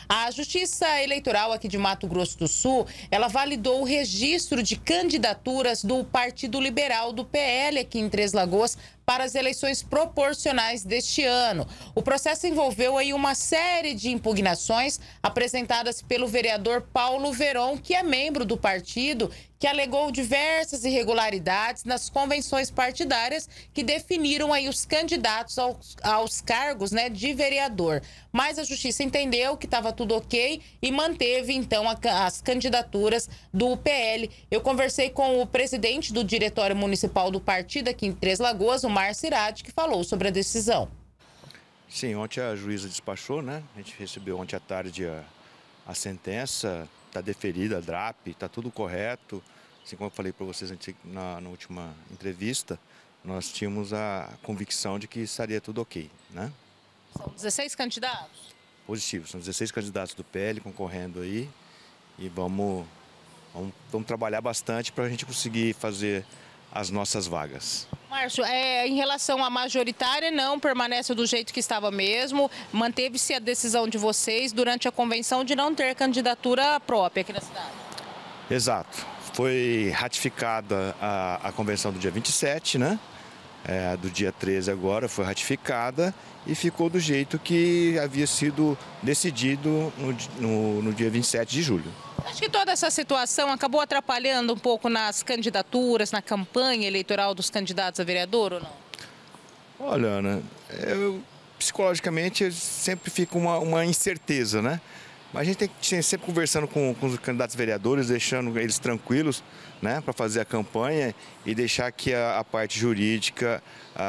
A Justiça Eleitoral aqui de Mato Grosso do Sul, ela validou o registro de candidaturas do Partido Liberal, do PL, aqui em Três Lagoas, para as eleições proporcionais deste ano. O processo envolveu aí uma série de impugnações apresentadas pelo vereador Paulo Veron, que é membro do partido, que alegou diversas irregularidades nas convenções partidárias que definiram aí os candidatos aos cargos, né, de vereador. Mas a Justiça entendeu que estava tudo ok e manteve, então, as candidaturas do PL. Eu conversei com o presidente do Diretório Municipal do partido aqui em Três Lagoas, o Márcio Iradi, que falou sobre a decisão. Sim, ontem a juíza despachou, né? A gente recebeu ontem à tarde a sentença, está deferida, a DRAP, está tudo correto. Assim como eu falei para vocês na última entrevista, nós tínhamos a convicção de que estaria tudo ok, né? São 16 candidatos? Positivo, são 16 candidatos do PL concorrendo aí e vamos trabalhar bastante para a gente conseguir fazer as nossas vagas. Márcio, em relação à majoritária, não permanece do jeito que estava mesmo. Manteve-se a decisão de vocês durante a convenção de não ter candidatura própria aqui na cidade. Exato. Foi ratificada a convenção do dia 27, né? Do dia 13 agora foi ratificada e ficou do jeito que havia sido decidido no dia 27 de julho. Acho que toda essa situação acabou atrapalhando um pouco nas candidaturas, na campanha eleitoral dos candidatos a vereador ou não? Olha, Ana, psicologicamente sempre fica uma incerteza, né? Mas a gente tem que ir sempre conversando com os candidatos vereadores, deixando eles tranquilos, né, para fazer a campanha e deixar que a parte jurídica,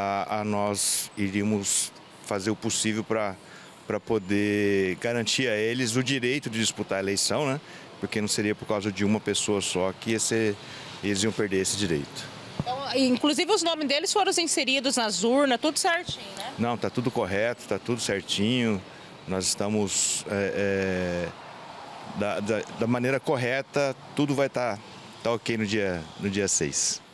nós iríamos fazer o possível para poder garantir a eles o direito de disputar a eleição, né? Porque não seria por causa de uma pessoa só que eles iam perder esse direito. Então, inclusive os nomes deles foram inseridos nas urnas, tudo certinho, né? Não, está tudo correto, está tudo certinho. Nós estamos da maneira correta, tudo vai estar ok no dia 6.